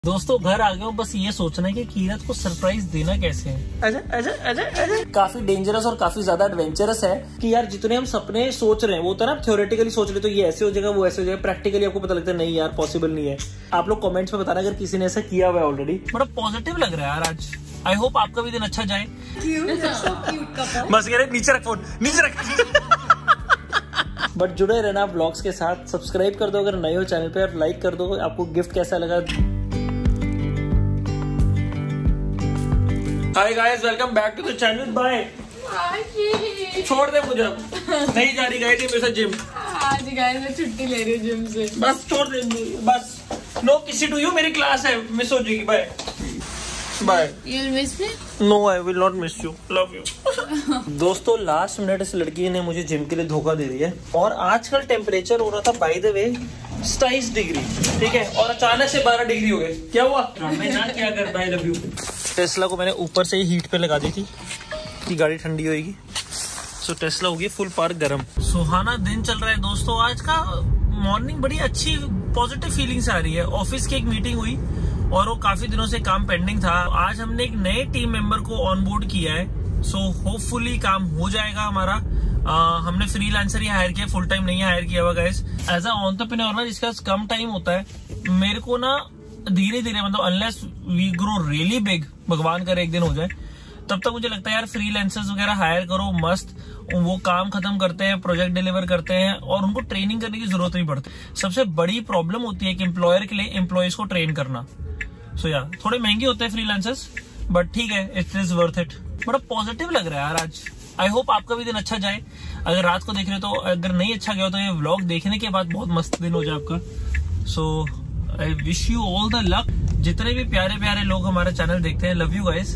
दोस्तों घर आ गए हो, बस ये सोचना है कि कीरत को सरप्राइज देना कैसे है। अच्छा। काफी डेंजरस और काफी ज्यादा एडवेंचरस है कि यार जितने हम सपने सोच रहे हैं वो तो ना थ्योरेटिकली सोच रहे तो ये ऐसे हो जाएगा वो ऐसे हो जाएगा, प्रैक्टिकली आपको पता लगता है नहीं यार पॉसिबल नहीं है। आप लोग कमेंट्स में बताना अगर किसी ने ऐसा किया हुआ है ऑलरेडी। बड़ा पॉजिटिव लग रहा है यार आज। आई होप आपका भी दिन अच्छा जाए। बस यार नीचे रख फोन, नीचे रख। बट जुड़े रहना ब्लॉग्स के साथ, सब्सक्राइब कर दो अगर नए हो चैनल पे, और लाइक कर दो। आपको गिफ्ट कैसा लगा। Hi guys, welcome back to the channel. Bye. छोड़ दे मुझे, नहीं जा रही गाइस मेरे साथ जिम। आज गाइस मैं छुट्टी ले रही हूँ जिम से। बस छोड़ दे, बस नो किसी टू यू। मेरी क्लास है, मिस हो जाएगी। Bye bye. You will miss me? No I will not miss you, love you. दोस्तों लास्ट मिनट इस लड़की ने मुझे जिम के लिए धोखा दे दिया है। और आजकल टेम्परेचर हो रहा था बाय द वे 27 डिग्री, ठीक है, और अचानक से 12 डिग्री हो गए। क्या हुआ? मैं ना क्या करता है, लव यू। टेस्ला को मैंने ऊपर से ही हीट पे लगा दी थी कि गाड़ी ठंडी होगी। सो टेस्ला होगी फुल पार्क गर्म। सुहाना दिन चल रहा है दोस्तों। आज का मॉर्निंग बड़ी अच्छी पॉजिटिव फीलिंग्स आ रही है। ऑफिस की एक मीटिंग हुई और वो काफी दिनों से काम पेंडिंग था। आज हमने एक नए टीम मेंबर को ऑनबोर्ड किया है। सो होपफुली काम हो जाएगा हमारा। हमने फ्रीलांसर ही हायर किया, फुल टाइम नहीं हायर किया हुआ गाइस। एज अ एंटरप्रेन्योर ना जिसका कम टाइम होता है, मेरे को ना धीरे धीरे मतलब unless we grow really big, भगवान करे एक दिन हो जाए, तब तक मुझे लगता है यार फ्रीलांसर्स वगैरह हायर करो मस्त। वो काम खत्म करते हैं, प्रोजेक्ट डिलीवर करते हैं और उनको ट्रेनिंग करने की जरूरत नहीं पड़ती। सबसे बड़ी प्रॉब्लम होती है कि एम्प्लॉयर के लिए एम्प्लॉयज को ट्रेन करना। सो यार थोड़े महंगे होते हैं फ्रीलांसर्स, बट ठीक है, इट इज वर्थ इट। बड़ा पॉजिटिव लग रहा है यार आज। आई होप आपका भी दिन अच्छा जाए। अगर रात को देख रहे हो तो, अगर नहीं अच्छा गया तो ये व्लॉग देखने के बाद बहुत मस्त दिन हो जाए आपका। So I wish you all the luck. जितने भी प्यारे प्यारे लोग हमारा चैनल देखते हैं, लव यू गाइस।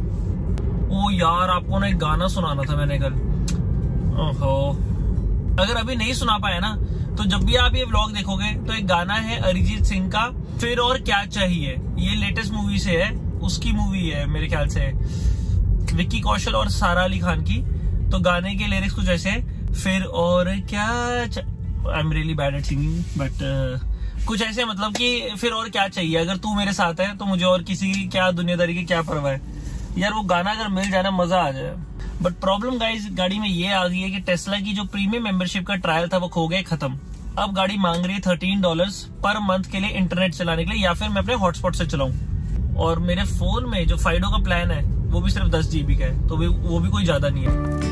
ओ यार आपको ना एक गाना सुनाना था मैंने कल। ओहो, अगर अभी नहीं सुना पाया ना तो जब भी आप ये व्लॉग देखोगे तो एक गाना है अरिजीत सिंह का, फिर और क्या चाहिए। ये लेटेस्ट मूवी से है, उसकी मूवी है मेरे ख्याल से, विक्की कौशल और सारा अली खान की। तो गाने के लिरिक्स कुछ ऐसे है, फिर और क्या I am really bad at singing but कुछ ऐसे मतलब कि फिर और क्या चाहिए, अगर तू मेरे साथ है तो मुझे और किसी की क्या दुनियादारी की क्या परवाह है। यार वो गाना अगर मिल जाए ना मजा आ जाए। बट प्रॉब्लम गाइस गाड़ी में ये आ गई है कि टेस्ला की जो प्रीमियम मेंबरशिप का ट्रायल था वो खो गया, खत्म। अब गाड़ी मांग रही है $13 पर मंथ के लिए इंटरनेट चलाने के लिए, या फिर मैं अपने हॉटस्पॉट से चलाऊं। और मेरे फोन में जो फाइडो का प्लान है वो भी सिर्फ 10 GB का है, तो वो भी कोई ज्यादा नहीं है।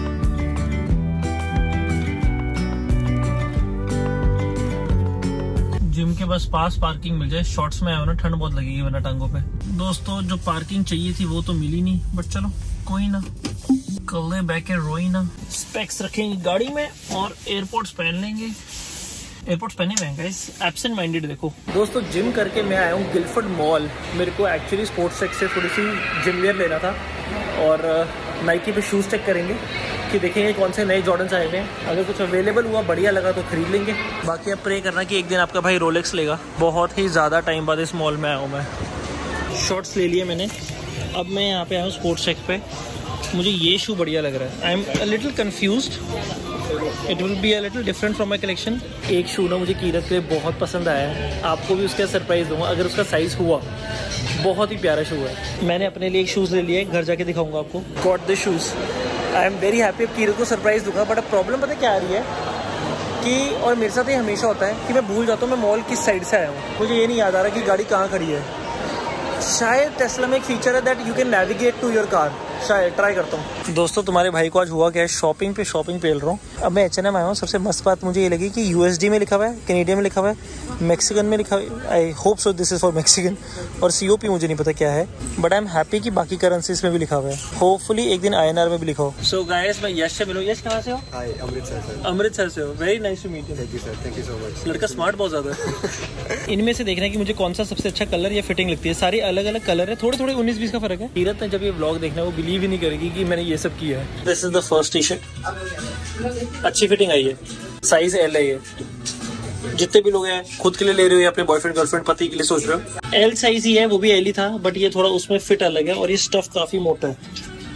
जिम के बस पास पार्किंग मिल जाए। शॉर्ट्स में आया हो ना, ठंड बहुत लगेगी वरना टांगों पे। दोस्तों जो पार्किंग चाहिए थी वो तो मिली नहीं, बट चलो कोई ना, कल बैक रोई ना। स्पेक्स रखेंगे गाड़ी में और एयरपोर्ट्स पहन लेंगे। एयरपोर्ट्स पहने हुए हैं गाइस, एब्सेंट माइंडेड। देखो दोस्तों जिम करके मैं आया हूँ गिलफर्ड मॉल। मेरे को एक्चुअली स्पोर्ट्स टेक से थोड़ी सी जिम वेयर लेना था और नाइकी पे शूज़ चेक करेंगे कि देखेंगे कौन से नए जॉर्डन्स आए हुए हैं। अगर कुछ अवेलेबल हुआ बढ़िया लगा तो खरीद लेंगे। बाकी अब प्रे करना कि एक दिन आपका भाई रोलेक्स लेगा। बहुत ही ज़्यादा टाइम बाद इस मॉल में आया हूँ मैं। शॉर्ट्स ले लिए मैंने, अब मैं यहाँ पे आया हूँ स्पोर्ट्स टेक पे। मुझे ये शू बढ़िया लग रहा है। I am a little confused, it will be a little different from my collection. एक शू ना मुझे कीरत के लिए बहुत पसंद आया है, आपको भी उसका सरप्राइज़ दूंगा अगर उसका साइज़ हुआ। बहुत ही प्यारा शू है। मैंने अपने लिए एक शूज़ ले लिया है, घर जाके दिखाऊंगा आपको। Got the shoes, I am very happy. अब कीरत को सरप्राइज़ दूंगा, बट अब प्रॉब्लम पता क्या आ रही है कि, और मेरे साथ ये हमेशा होता है कि मैं भूल जाता हूँ मैं मॉल किस साइड से आया हूँ। मुझे ये नहीं याद आ रहा कि गाड़ी कहाँ खड़ी है। शायद टेस्ला में एक फीचर है that you can navigate to your car, शायद ट्राई करता हूँ। दोस्तों तुम्हारे भाई को आज हुआ क्या है, शॉपिंग पे शॉपिंग पेल रहा हूँ। अब मैं H&M आया हूँ। सबसे मस्त बात मुझे ये लगी कि USD में लिखा हुआ है, कैनेडियन में लिखा हुआ है, मैक्सिकन में लिखा हुआ है। I hope so this is for Mexican, और COP मुझे नहीं पता क्या है, बट आई एम हैप्पी कि बाकी करेंसीज में भी लिखा हुआ है। होपफुली एक दिन INR में भी लिखा हो। सो गाइस मैं यश से मिलूँ। यश कहाँ से हो? हाय, अमृतसर सर। अमृतसर से हो, very nice to meet you. Thank you sir, thank you so much. लड़का स्मार्ट बहुत ज्यादा है। इनमें से देखना है कि मुझे कौन सा सबसे अच्छा कलर या फिटिंग लगती है। सारी अलग अलग कलर है, थोड़े थोड़े 19-20 का फर्क है। कीरत ने जब ये व्लॉग देखना है वो बिलीव ही नहीं करेगी कि मैंने ये सब किया है। This is the first T shirt, अच्छी फिटिंग आई है, साइज L है ये। जितने भी लोग हैं खुद के लिए ले रहे हो या अपने बॉयफ्रेंड गर्लफ्रेंड पति के लिए सोच रहे हो, L साइज ही है, वो भी L ही था, बट ये थोड़ा उसमें फिट अलग है और ये स्टफ काफी मोटा है।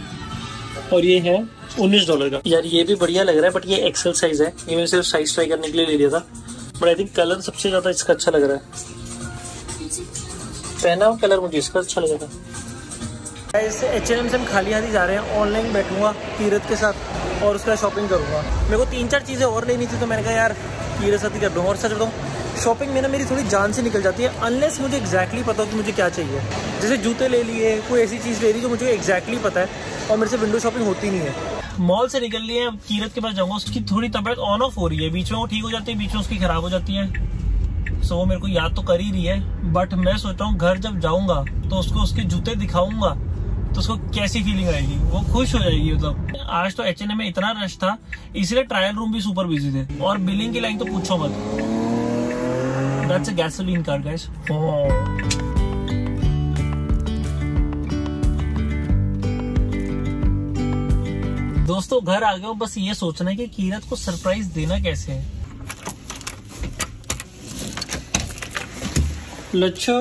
और ये है $19 का। यार ये भी बढ़िया लग रहा है, बट ये XL साइज है। ये मैंने सिर्फ साइज ट्राई करने के लिए ले लिया था, बट आई थिंक कलर सबसे ज्यादा इसका अच्छा लग रहा है। पहना हुआ कलर मुझे इसका अच्छा लगा था। H&M से हम खाली हाथी जा रहे हैं। ऑनलाइन बैठूंगा कीरत के साथ और उसका शॉपिंग करूंगा। मेरे को 3-4 चीज़ें और लेनी थी, तो मैंने कहा यार कीरत साथ ही कर दूँगा। और सच बताऊँ, शॉपिंग में ना मेरी थोड़ी जान से निकल जाती है अनलेस मुझे एग्जैक्टली पता हो कि मुझे क्या चाहिए। जैसे जूते ले लिए, कोई ऐसी चीज़ ले ली जो मुझे एग्जैक्टली पता है, और मेरे से विंडो शॉपिंग होती नहीं है। मॉल से निकल लिए, अब कीरत के पास जाऊँगा। उसकी थोड़ी तबीयत ऑन ऑफ हो रही है, बीच में वो ठीक हो जाती है, बीच में उसकी खराब हो जाती है। सो वो मेरे को याद तो कर ही रही है, बट मैं सोच रहा हूँ घर जब जाऊँगा तो उसको उसके जूते दिखाऊंगा तो उसको कैसी फीलिंग आएगी, वो खुश हो जाएगी। मतलब आज तो H&M में इतना रश था, इसलिए ट्रायल रूम भी सुपर बिजी थे, और बिलिंग की लाइन तो पूछो मत। That's a gasoline car guys. दोस्तों घर आ गया हूँ, बस ये सोचना है कि कीरत को सरप्राइज देना कैसे है। लच्छो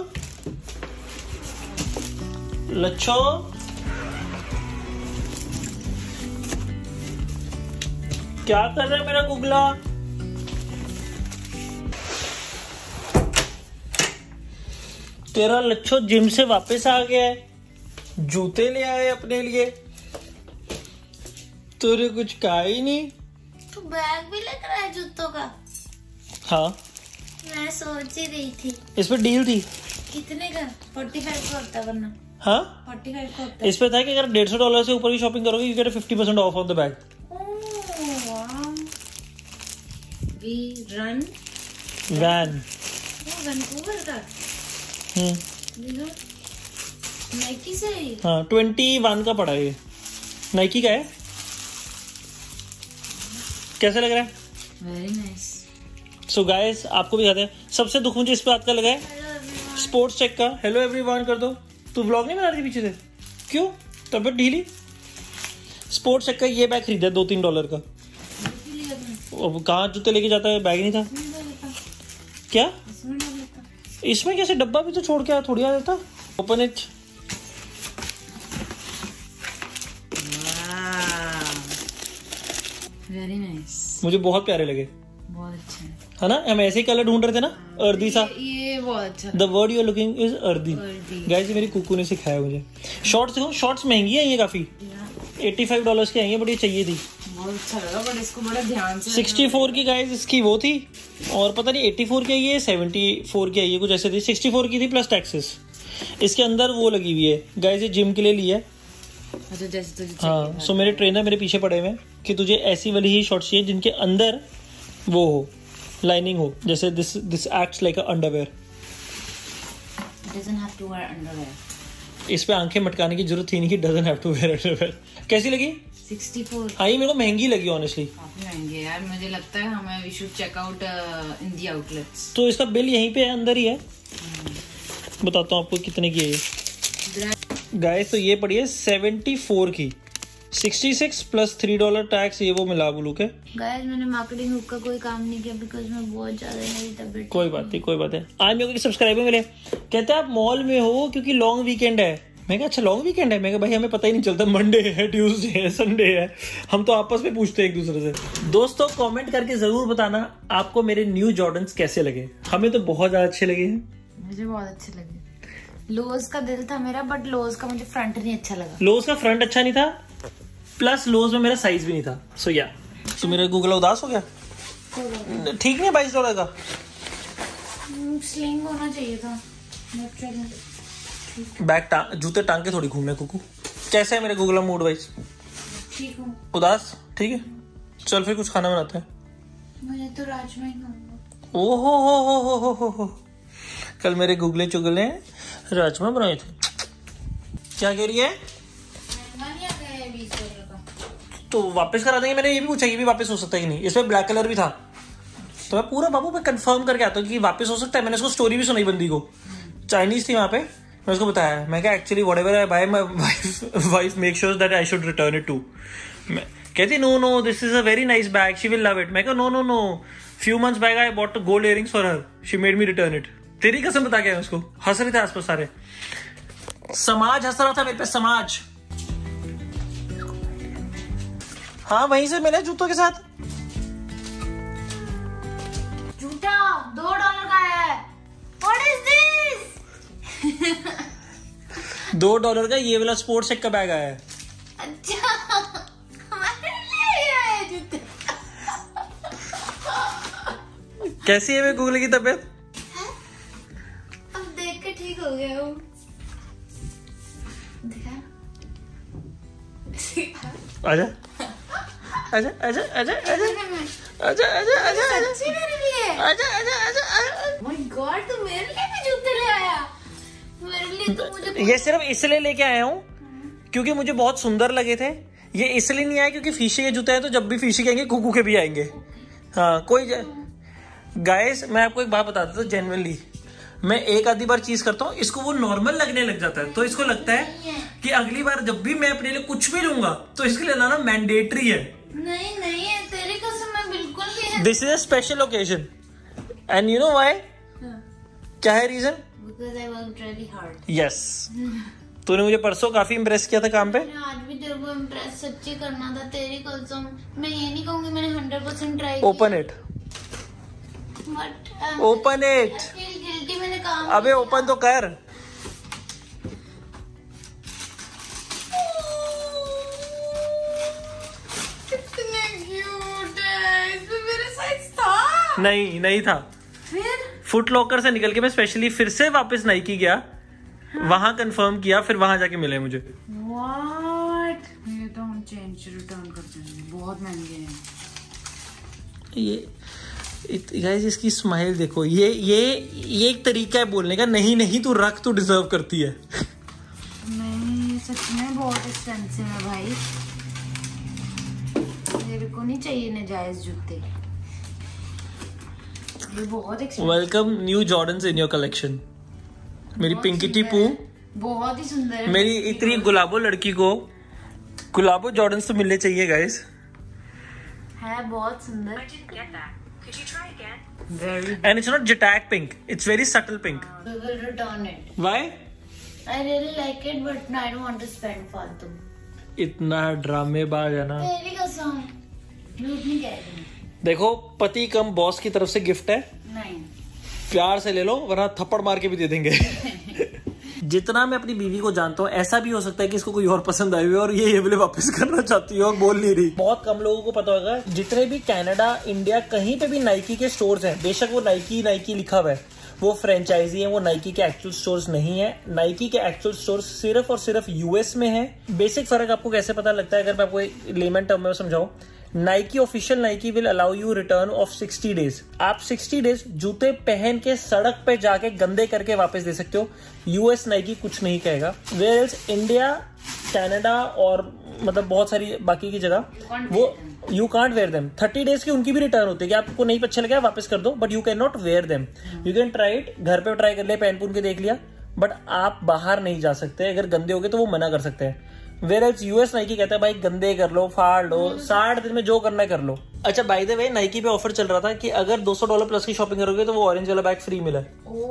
लच्छो, क्या कर रहा है मेरा गुगला? तेरा लच्छो जिम से वापस आ गया है, जूते ले आए अपने लिए, तुझे कुछ कहा ही नहीं। तू बैग भी लेकर आया जूतों का? हाँ, मैं सोच ही रही थी। इस पे डील थी। कितने का? 45 का होता है वरना। हाँ, 45 का होता है। इस पे था कि अगर $150 से ऊपर की शॉपिंग करोगे you get 50% off on the bag. We run van. Vancouver का। नाइकी से ही। हाँ, 21 का पड़ा है ये। नाइकी का है। कैसा लग रहा है? Very nice. सो गाइस, आपको भी याद है, सबसे दुख मुझे इस बात का लगा है, स्पोर्ट्स चेक का। हेलो एवरीवन कर दो। तू व्लॉग नहीं बना रही थी पीछे से? क्यों? तबीयत ढीली? स्पोर्ट्स चेक का ये बैग खरीदा $2-3 का। अब कहाँ जूते लेके जाता है? बैग नहीं था क्या? इसमें कैसे? डब्बा भी तो छोड़ के थोड़ी आ जाता। Open it. Very nice. मुझे बहुत प्यारे लगे, बहुत अच्छा है ना? हम ऐसे ही कलर ढूंढ रहे थे ना, अर्दी सा। ये बहुत अच्छा। The word you are looking is earthy. Guys, मेरी कुकू ने सिखाया मुझे। शॉर्ट्स देखो, शॉर्ट्स महंगी है ये काफी, $85 की आई है, बट ये चाहिए थी। बहुत अच्छा लगा, बट इसको बड़ा ध्यान से। 64 की गाइस इसकी वो थी, और पता नहीं 84 की आई है, 74 की आई है, कुछ ऐसे थी। 64 की थी प्लस टैक्सेस। इसके अंदर वो लगी हुई है गाइस, ये जिम के लिए ली है। अच्छा, जैसे तुझे हाँ, सो मेरे ट्रेनर मेरे पीछे पड़े हुए हैं कि तुझे ऐसी वाली ही शॉर्ट्स चाहिए जिनके अंदर वो हो, लाइनिंग हो, जैसे this acts like a underwear. Doesn't have to wear underwear. इस पे आंखें मटकाने की जरूरत ही नहीं कि doesn't have to wear underwear. कैसी लगी? 64। हाँ, ये मेरे को महंगी लगी ऑनेस्टली। काफी महंगी है यार, मुझे लगता है हमें we should check out in the outlets. तो इसका बिल यहीं पे है, अंदर ही है। बताता हूँ आपको कितने की है ये गाइस। तो ये पड़ी है 74 की, 66 प्लस $3 टैक्स, ये वो मिला बुलू के। गाइस, मैंने मार्केटिंग हुक का कोई काम नहीं किया बिकॉज मैं बहुत ज्यादा मेरी तबीयत। कोई बात नहीं, कोई बात है। आज मेरे को सब्सक्राइबर मिले, कहते हैं आप मॉल में हो क्योंकि लॉन्ग वीकेंड है। मैं कहा अच्छा लॉन्ग वीकेंड है? मैं कहा भाई हमें पता ही नहीं चलता, मंडे है, ट्यूसडे है, संडे है, हम तो आपस में पूछते हैं एक दूसरे से। दोस्तों कमेंट करके जरूर बताना आपको मेरे न्यू जॉर्डन्स कैसे लगे। हमें तो बहुत ज्यादा अच्छे लगे हैं। मुझे बहुत अच्छे लगे। लोज का दिल था मेरा, बट लोज का मुझे फ्रंट नहीं अच्छा लगा। लोज का फ्रंट अच्छा नहीं था, प्लस लोज में मेरा साइज भी नहीं था। सो या तो मेरा गूगल उदास हो गया। ठीक नहीं है $22 का। स्लिंग होना चाहिए था। बैग जूते टांग के थोड़ी घूमने कुकू। कैसे है मेरे गूगल मूड वाइज? ठीक हूँ। उदास? ठीक है, चल फिर कुछ खाना बनाते हैं। मुझे तो राजमा ही खाऊंगा। ओहो हो। कल मेरे गुगले चुगले ने राजमा बनाए थे। क्या कह रही है? नहीं आ गया $20 का। तो वापस करा देंगे। मैंने ये भी पूछा कि भी वापस हो सकता है कि नहीं। इसमें ब्लैक कलर भी था, तो मैं पूरा बाबू पे कंफर्म करके आता हूँ कि वापस हो सकता है। मैंने उसको स्टोरी भी सुनाई बंदी को, चाइनीज थी वहां पे। मैं उसको बताया, मैं क्या actually whatever I buy my wife make sure that I should return it to. कहती no this is a very nice bag, she will love it. मैं कहा no few months back I bought gold earrings for her, she made me return it. तेरी कसम बता के उसको। हंस रहे थे आसपास सारे, समाज हंस रहा था मेरे पे, समाज। हाँ, वहीं से मिले जूतों के साथ। जूता $2 का है। What is this? $2 का ये वाला स्पोर्ट्स टेक का बैग आया है। अच्छा मेरे लिए आए जूते। कैसी है मेरे गूगल की तबीयत? अब देख के ठीक हो गया हूँ। देखा? आजा आजा आजा आजा आजा आजा आजा आजा सच्ची मेरे लिए। आजा आजा आजा आजा। माय गॉड, तू मेरे लिए भी जूते ले आया। मेरे लिए तो मुझे ये सिर्फ इसलिए लेके आया हूँ क्योंकि मुझे बहुत सुंदर लगे थे। ये इसलिए नहीं आया क्योंकि फीशे के जूते हैं, तो जब भी फीशे के आएंगे कुकू के भी आएंगे। हाँ कोई गाइस, मैं आपको एक बात बताता हूँ जेन्युइनली, मैं एक आधी बार चीज करता हूँ, इसको वो नॉर्मल लगने लग जाता है, तो इसको लगता है कि अगली बार जब भी मैं अपने लिए कुछ भी लूंगा तो इसके लिए लाना मैंडेटरी है। नहीं नहीं है, तेरी कसम मैं बिल्कुल भी है। This is a special occasion and you know why? क्या है reason? Because I worked really hard. Yes. तूने मुझे परसों काफी इम्प्रेस किया था काम पे। मैंने आज भी तेरे को इम्प्रेस सच्ची करना था, तेरी कसम। मैं ये नहीं कहूंगी मैंने 100% ट्राई किया। Open it, but open it. Feel guilty, मैंने काम अबे ओपन तो कर। कितने क्यूट है। इसमें मेरा साइज था। नहीं था। फिर फुट लॉकर से निकल के मैं स्पेशली फिर से वापस नाइकी गया, वहां कंफर्म किया, फिर वहां जाके मिले मुझे। व्हाट? ये तो हम चेंज रिटर्न कर देंगे, बहुत महंगे हैं ये। गाइस इसकी स्माइल देखो, ये एक तरीका है बोलने का, नहीं तू रख, तू डिजर्व करती है। नहीं सच में बहुत एक्सपेंसिव है भाई, मेरे को नहीं चाहिए नाजायज जूते, ये बहुत expensive. Welcome new Jordans in your collection. मेरी पिंकी टीपू, बहुत ही सुंदर है। मेरी इतनी गुलाबो लड़की को गुलाबो जॉर्डन्स तो मिलने चाहिए गाइस। है बहुत सुंदर। And it's not Jatak pink, it's very subtle pink. We will return it. Why? I really like it, but I don't want to spend फालतू। इतना ड्रामेबाज है ना। तेरी कसम, झूठ नहीं कह रही। देखो पति कम बॉस की तरफ से गिफ्ट है, नहीं प्यार से ले लो वरना थप्पड़ मार के भी दे देंगे। जितना मैं अपनी बीवी को जानता हूँ, ऐसा भी हो सकता है कि इसको कोई और पसंद आई हुई और ये वाले वापस करना चाहती है और बोल नहीं रही। बहुत कम लोगों को पता होगा, जितने भी कनाडा, इंडिया, कहीं पे भी नाइकी के स्टोर्स हैं, बेशक वो नाइकी लिखा हुआ है, वो फ्रेंचाइजी है, वो नाइकी के एक्चुअल स्टोर्स नहीं है। नाइकी के एक्चुअल स्टोर्स सिर्फ और सिर्फ यूएस में है। बेसिक फर्क आपको कैसे पता लगता है, अगर मैं आपको लेमन टर्म में समझाऊं, Nike official Nike will allow you return off 60 days. आप 60 डेज जूते पहन के सड़क पे जाके गंदे करके वापस दे सकते हो। यूएस नाइकी कुछ नहीं कहेगा। वेयर एल्स इंडिया, कनाडा और मतलब बहुत सारी बाकी की जगह वो you can't wear them. 30 days की उनकी भी रिटर्न होती है कि आपको नहीं अच्छा लगा वापस कर दो, but you can not wear them. You can try it, घर पे ट्राई कर लिया, पहन पुन के देख लिया, बट आप बाहर नहीं जा सकते। अगर गंदे हो गए तो वो मना कर सकते हैं। वेयर एल्स यूएस नाइकी कहता है भाई गंदे कर लो, फाड़ लो, 60 दिन में जो करना है कर लो। अच्छा बाय द वे, नाइकी पे ऑफर चल रहा था कि अगर $200 प्लस की शॉपिंग करोगे तो वो ऑरेंज वाला बैग फ्री मिला।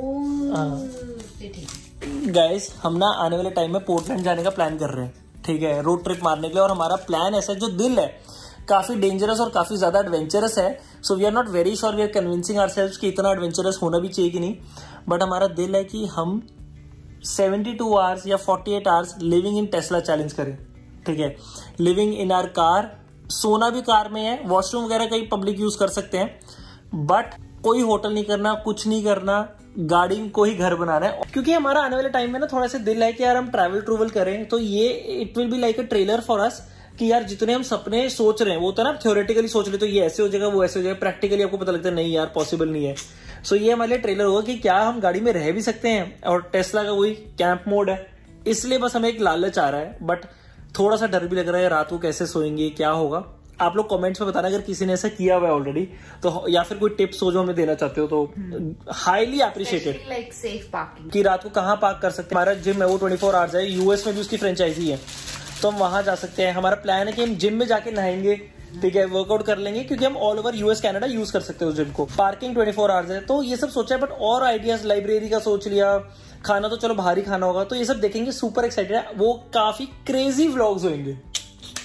गाइस हम ना आने वाले टाइम में पोर्टलैंड जाने का प्लान कर रहे हैं, ठीक है, रोड ट्रिप मारने के लिए। और हमारा प्लान ऐसा जो दिल है काफी डेंजरस और काफी ज्यादा एडवेंचरस है। So we are not very sure, we are convincing ourselves कि इतना एडवेंचरस होना भी चाहिए कि नहीं, बट हमारा दिल है कि हम 72 आवर्स या 48 hours living in Tesla challenge करें, ठीक है। लिविंग इन आवर कार, सोना भी कार में है, वॉशरूम वगैरह कहीं पब्लिक यूज कर सकते हैं, बट कोई होटल नहीं करना, कुछ नहीं करना, गाड़ी को ही घर बनाना है। क्योंकि हमारा आने वाले टाइम में ना थोड़ा सा दिल है कि यार हम ट्रैवल करें, तो ये it will be like a trailer for us कि यार जितने हम सपने सोच रहे हैं, वो तो ना थ्योरेटिकली सोच रहे तो ये ऐसे हो जाएगा, वो ऐसे हो जाएगा, प्रैक्टिकली आपको पता लगता है नहीं यार पॉसिबल नहीं है। सो ये हमारे लिए ट्रेलर होगा कि क्या हम गाड़ी में रह भी सकते हैं, और टेस्ला का वही कैंप मोड है, इसलिए बस हमें एक लालच आ रहा है, बट थोड़ा सा डर भी लग रहा है रात को कैसे सोएंगे, क्या होगा। आप लोग कमेंट्स में बताना अगर किसी ने ऐसा किया हुआ है ऑलरेडी, तो या फिर कोई टिप्स हो जो हमें देना चाहते हो तो highly appreciated. Like safe parking, कि रात को कहाँ पार्क कर सकते हैं। हमारा जिम है वो 24 आवर्स है, यूएस में भी उसकी फ्रेंचाइजी है, तो हम वहां जा सकते हैं। हमारा प्लान है कि हम जिम में जाके नहाएंगे, ठीक है, वर्कआउट कर लेंगे, क्योंकि हम all over US Canada use कर सकते हैं उस जिम को। पार्किंग 24 आवर्स है, तो ये सब सोचा है, बट और आइडियाज, लाइब्रेरी का सोच लिया, खाना तो चलो बाहर ही खाना होगा, तो ये सब देखेंगे। सुपर एक्साइटेड है, वो काफी क्रेजी व्लॉग्स होंगे।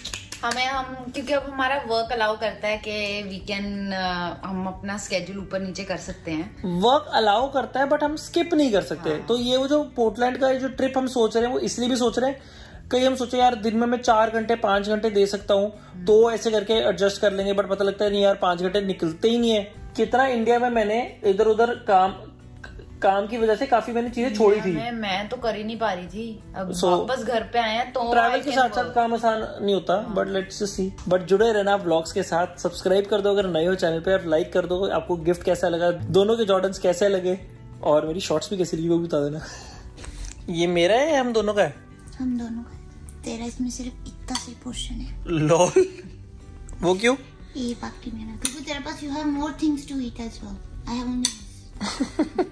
हम क्योंकि अब हमारा वर्क अलाउ करता है कि वीकेंड हम अपना स्केड्यूल ऊपर नीचे कर सकते हैं। वर्क अलाउ करता है बट हम स्किप नहीं कर सकते। हाँ। तो ये वो जो पोर्टलैंड का जो ट्रिप हम सोच रहे हैं वो इसलिए भी सोच रहे हैं, कहीं हम सोचे यार दिन में मैं 4 घंटे 5 घंटे दे सकता हूँ तो ऐसे करके एडजस्ट कर लेंगे, बट पता लगता है नहीं यार 5 घंटे निकलते ही नहीं है। कितना इंडिया में मैंने इधर उधर काम की वजह से काफी मैंने चीजें छोड़ी थी। मैं तो कर ही नहीं पा रही थी। अब वापस घर पे आए हैं तो ट्रैवल के साथ साथ काम आसान नहीं होता, बट लेट्स सी। बट जुड़े रहना व्लॉग्स के साथ, सब्सक्राइब कर दो अगर नए हो चैनल पे, और लाइक कर दो। आपको गिफ्ट कैसा लगा, दोनों के जॉर्डन्स कैसे लगे, और मेरी शॉर्ट्स भी कैसी लगी वो बता देना। ये मेरा है या हम दोनों का है? हम दोनों का। तेरा इसमें सिर्फ इतना सी पोर्शन है। लॉल, वो क्यों? ये बाकी मेरा, क्योंकि तेरे पास you have more things to eat as well. I have only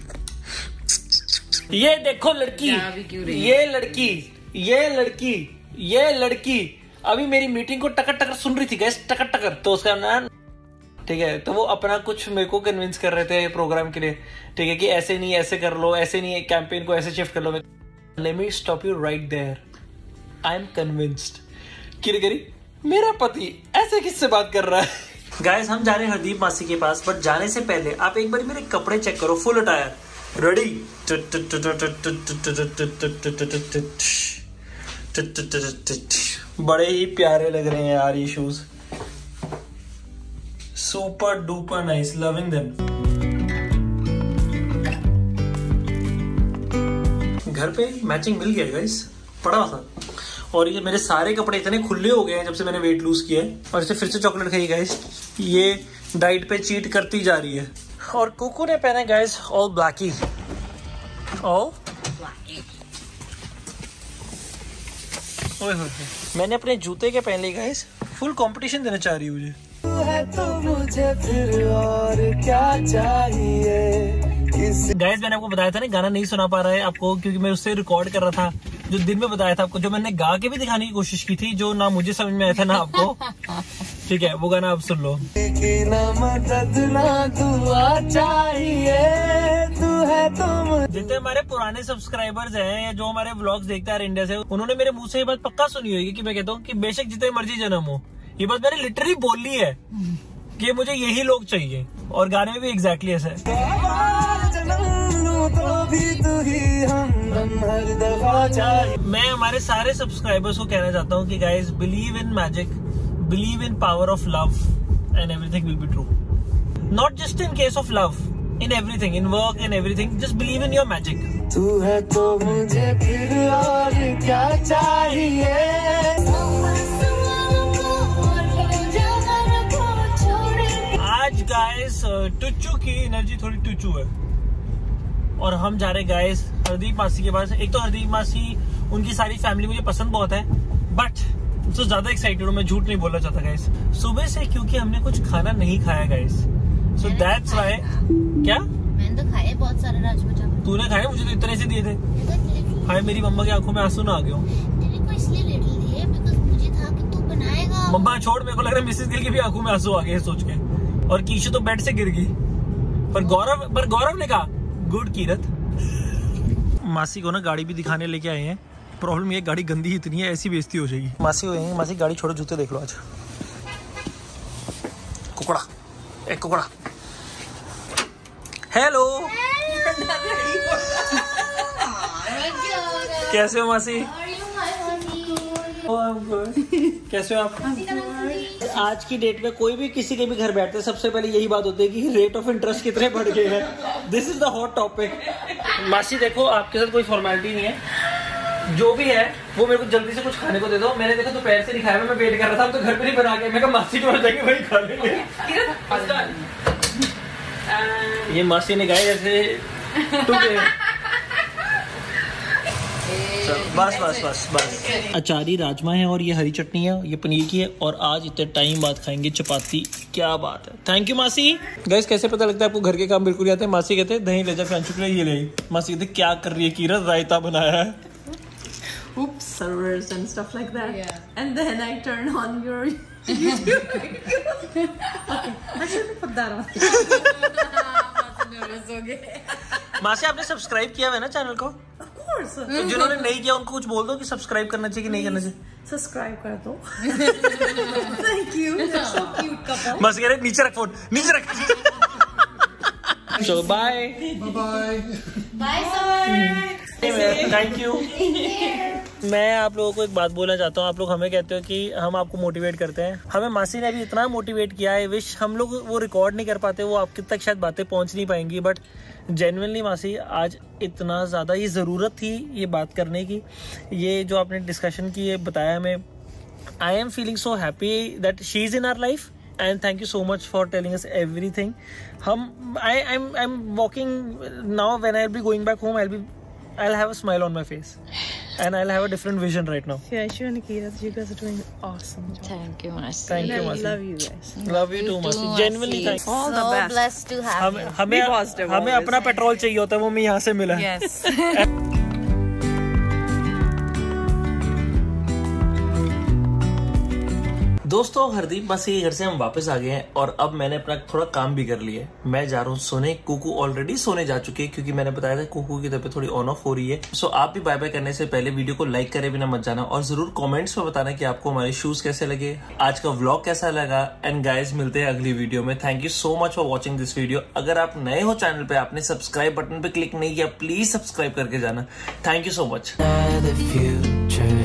ये देखो लड़की, ये लड़की अभी मेरी मीटिंग को टकर टकर सुन रही थी गैस, टकर टकर। तो उसका नाम ठीक है, तो वो अपना कुछ मेरे को कन्विंस कर रहे थे प्रोग्राम के लिए, ठीक है, कि ऐसे नहीं ऐसे कर लो, ऐसे नहीं कैंपेन को ऐसे शिफ्ट कर लो। Let me stop you right there. I am convinced कि मेरा पति ऐसे किससे बात कर रहा है। गाइस हम जा रहे हैं हरदीप मासी के पास, बट जाने से पहले आप एक बार मेरे कपड़े चेक करो, फुल अटायर रेडी। बड़े ही प्यारे लग रहे हैं यार ये shoes, super duper nice, loving them. घर पे मैचिंग मिल गया गाइस, बड़ा था। और ये मेरे सारे कपड़े इतने खुले हो गए हैं जब से मैंने वेट लूज किया है। और इसे फिर से चॉकलेट खाई गाइस, ये डाइट पे चीट करती जा रही है। और कुकू ने पहना गाइस ऑल ब्लैकी, ऑल मैंने अपने जूते के पहन लिए गाइस, फुल कंपटीशन देना चाह रही हूँ मुझे। तो मुझे फिर और क्या चाहिए। गाइस मैंने आपको बताया था ना गाना नहीं सुना पा रहा है आपको, क्योंकि मैं उससे रिकॉर्ड कर रहा था जो दिन में बताया था आपको, जो मैंने गा के भी दिखाने की कोशिश की थी, जो ना मुझे समझ में आया था ना आपको। ठीक है, वो गाना आप सुन लो। जितने हमारे पुराने सब्सक्राइबर्स हैं या जो हमारे व्लॉग्स देखते हैं इंडिया से, उन्होंने मेरे मुंह से ये बात पक्का सुनी होगी कि मैं कहता हूँ कि बेशक जितने मर्जी जन्म हो, ये बात मैंने लिटरली बोली है कि मुझे यही लोग चाहिए। और गाने में भी एग्जैक्टली ऐसा है। मैं हमारे सारे सब्सक्राइबर्स को कहना चाहता हूँ कि guys believe in magic, believe in power of love and everything will be true. Not just in case of love, in everything, in work, in everything, just believe in your magic. तू है तो मुझे फिर और क्या चाहिए। आज guys टुच्चू की एनर्जी थोड़ी टुच्चू है और हम जा रहे गाइस हरदीप मासी के पास। एक तो हरदीप मासी, उनकी सारी फैमिली मुझे पसंद बहुत है, बट तो ज्यादा एक्साइटेड हूँ, मैं झूठ नहीं बोलना चाहता गाइस सुबह से, क्योंकि हमने कुछ खाना नहीं खाया गाइस, सो दैट्स व्हाई। क्या मैंने तो खाए बहुत सारे राजमा चावल। तूने खाए? मुझे तो इतने से दिए थे। हाय मेरी मम्मा की आंखों में आंसू ना आ गए। इसलिए लिटिल दिए बिकॉज़ मुझे था कि तू बनाएगा। मम्मा छोड़, मेरे को लग रहा है मिसेस गिल की भी आंखों में आंसू आ गए सोच के। और कीशु तो बेड से गिर गई, पर गौरव ने कहा गुड कीरत। मासी को ना गाड़ी भी दिखाने लेके आए हैं। प्रॉब्लम ये गाड़ी गंदी ही इतनी है, ऐसी बेइज्जती हो जाएगी। मासी होएंगे, मासी गाड़ी छोड़ो, जूते देख लो आज। कुकड़ा, एक कुकड़ा। हेलो कैसे हो मासी? कैसे हो आप? आज की डेट में कोई भी किसी के भी घर बैठते सबसे पहले यही बात होती है कि रेट ऑफ इंटरेस्ट कितने बढ़ गए हैं। This is the hot topic. मासी देखो, आपके साथ कोई फॉर्मेलिटी नहीं है, जो भी है वो मेरे को जल्दी से कुछ खाने को दे दो। मैंने देखा दोपहर से नहीं खाया, मैं वेट कर रहा था, तो घर पे नहीं बना के, मैं कहा मासी के पास जाके वही खा लेंगे। ये मासी ने गाय जैसे बस बस बस बस। अचारी राजमा है और ये हरी चटनी है, ये पनीर की है, और आज इतने टाइम बाद खाएंगे चपाती। क्या बात है, थैंक यू मासी। गाइस कैसे पता लगता है आपको घर के काम बिल्कुल आते हैं? मासी कहते हैं दही ले जा फ्रेंच के लिए, ये ले। मासी कहते क्या कर रही है कीरत, रायता बनाया है। Oops, servers and stuff like that. Yeah. And then I turn on your YouTube. Okay, I shouldn't put that on. nervous हो गए। मासी आपने सब्सक्राइब किया हुआ है ना चैनल को? Of course. तो जिन्होंने नहीं किया उनको कुछ बोल दो कि सब्सक्राइब करना चाहिए कि नहीं करना चाहिए. Subscribe कर दो. Thank you. You're so cute couple. बस कह रहे नीचे रख फोन, नीचे रख. So bye. Bye Samar. Thank you. मैं आप लोगों को एक बात बोलना चाहता हूँ. आप लोग हमें कहते हो कि हम आपको मोटिवेट करते हैं. हमें मासी ने अभी इतना मोटिवेट किया है. विश हम लोग वो रिकॉर्ड नहीं कर पाते, वो आपके तक शायद बातें पहुँच नहीं पाएंगी. बट जेन्युइनली मासी आज इतना ज़्यादा ये ज़रूरत थी ये बात करने की. ये जो आपने डिस्कशन की ये बताया हमें. I am feeling so happy that she is in our life. And thank you so much for telling us everything. I'm walking now. When I'll be going back home, I'll have a smile on my face, and I'll have a different vision right now. Yeah, you and Nikita, you guys are doing awesome job. Thank you, Masi. Thank you, I Masi. love you guys. Love you too, Masi. Genuinely, thank you. All the So best. blessed to have you. हमें Be positive हमें always. अपना petrol चाहिए होता है, वो हमें यहाँ से मिला है. Yes. दोस्तों हरदीप बस ये घर से हम वापस आ गए हैं और अब मैंने अपना थोड़ा काम भी कर लिया है. मैं जा रहा हूँ सोने. कुकू ऑलरेडी सोने जा चुके हैं क्योंकि मैंने बताया था कुकू की तबीयत थोड़ी ऑन ऑफ हो रही है. सो आप भी बाय बाय करने से पहले वीडियो को लाइक करे बिना मत जाना और जरूर कमेंट्स में बताना कि आपको हमारे शूज कैसे लगे, आज का व्लॉग कैसा लगा. एंड गाइज मिलते हैं अगली वीडियो में. Thank you so much for watching this video. अगर आप नए हो चैनल पे, आपने सब्सक्राइब बटन पे क्लिक नहीं किया, प्लीज सब्सक्राइब करके जाना. Thank you so much.